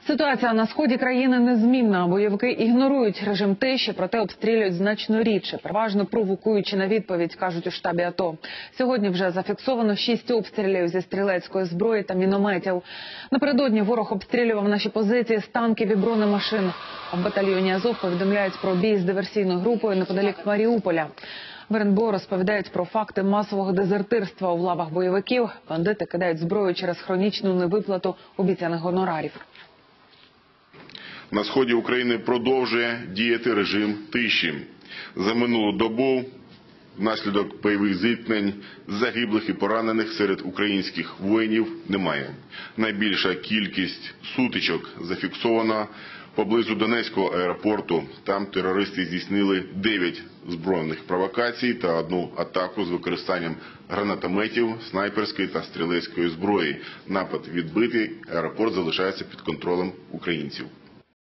Ситуація на сході країни незмінна. Бойовики ігнорують режим тиші, проте обстрілюють значно рідше, переважно провокуючи на відповідь, кажуть у штабі АТО. Сьогодні вже зафіксовано 6 обстрілів зі стрілецької зброї та мінометів. Напередодні ворог обстрілював наші позиції з танків і бронемашин. В батальйоні Азов повідомляють про бій з диверсійною групою неподалік Маріуполя. В РНБО розповідають про факти масового дезертирства у лавах бойовиків. Бандити кидають зброю через хронічну невиплату обіцяних гонорарів. На сході України продовжує діяти режим тиші. За минулу добу внаслідок бойових зіткнень загиблих і поранених серед українських воїнів немає. Найбільша кількість сутичок зафіксована поблизу Донецького аеропорту. Там терористи здійснили 9 збройних провокацій та 1 атаку з використанням гранатометів, снайперської та стрілецької зброї. Напад відбитий, аеропорт залишається під контролем українців.